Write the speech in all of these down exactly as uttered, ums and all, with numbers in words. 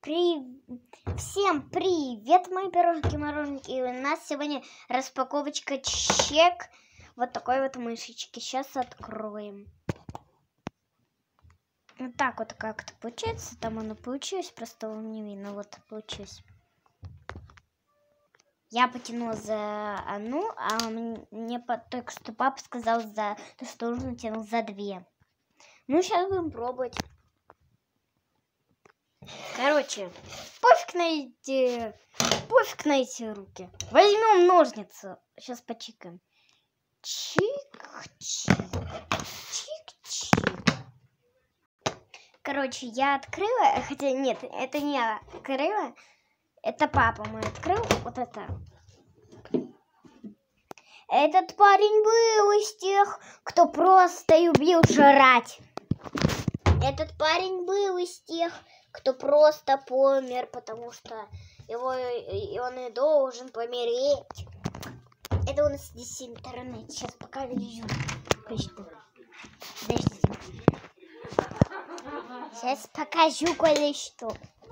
При... Всем привет, мои пирожки-мороженки. И у нас сегодня распаковочка чек вот такой вот мышечки. Сейчас откроем. Вот так вот как-то получается. Там оно получилось, просто вам не видно. Вот получилось. Я потянула за одну, а мне только что папа сказал, за то, что нужно тянуть за две. Ну, сейчас будем пробовать. Короче, пофиг на эти, пофиг на эти руки. Возьмем ножницы. Сейчас почикаем. Чик-чик. Чик-чик. Короче, я открыла, хотя нет, это не я открыла. Это папа мой открыл. Вот это. Этот парень был из тех, кто просто любил жрать. Этот парень был из тех, кто просто помер, потому что его, и он и должен помереть. Это у нас здесь интернет. Сейчас пока вижу. Подождите. Сейчас покажу кое-что.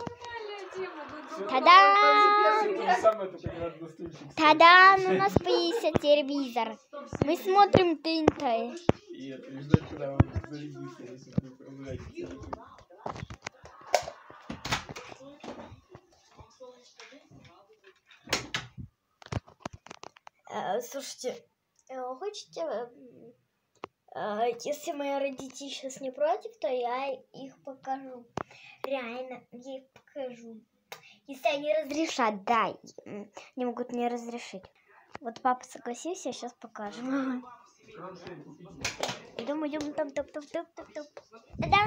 Та-дам! Та-дам! У нас появился телевизор. Мы смотрим ТНТ. Слушайте, хотите, если мои родители сейчас не против, то я их покажу. Реально, я их покажу. Если они разрешат, да, не могут не разрешить. Вот папа согласился, сейчас покажем. Идем, идем, там, топ, топ, топ, топ, топ. Та-дам!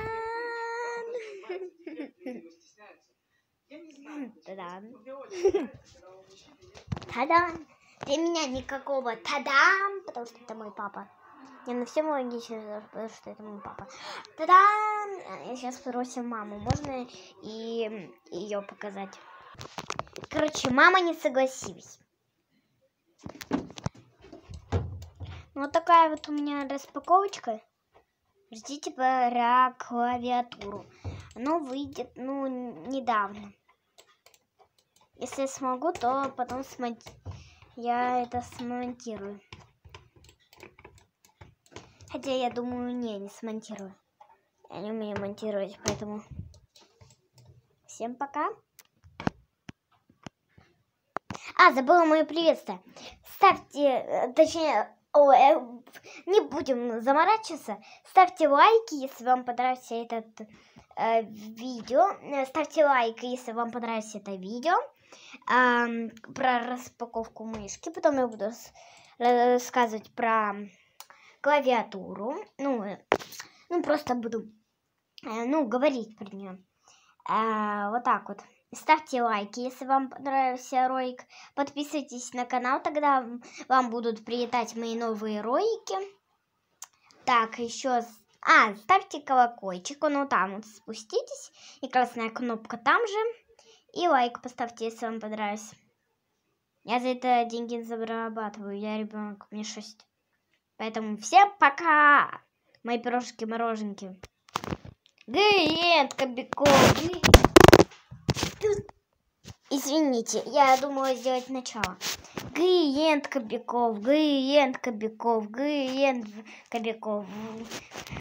Та-дам! Та-дам! Для меня никакого та-дам, потому что это мой папа. Я на всем логично, потому что это мой папа. Та-дам! Я сейчас спросим маму, можно и ее показать. Короче, мама не согласилась. Вот такая вот у меня распаковочка. Ждите про клавиатуру. Оно выйдет, ну, недавно. Если я смогу, то потом смонтирую. Я это смонтирую. Хотя я думаю, не, не смонтирую. Я не умею монтировать, поэтому всем пока. А, забыла мое приветствие. Ставьте, точнее, о, э, не будем заморачиваться. Ставьте лайки, если вам понравится этот э, видео. Ставьте лайк, если вам понравится это видео. Э, про распаковку мышки. Потом я буду рассказывать про клавиатуру. Ну, э, ну просто буду, э, ну, говорить про нее. Э, вот так вот. Ставьте лайки, если вам понравился ролик. Подписывайтесь на канал, тогда вам будут прилетать мои новые ролики. Так, еще... А, ставьте колокольчик, ну там вот спуститесь. И красная кнопка там же. И лайк поставьте, если вам понравилось. Я за это деньги зарабатываю. Я ребенок, мне шесть. Поэтому всем пока! Мои пирожки-мороженки. Гиент, кобяков. Извините, я думала сделать начало. Гиент Кобяков, Гиент Кобяков, Гиент Кобяков.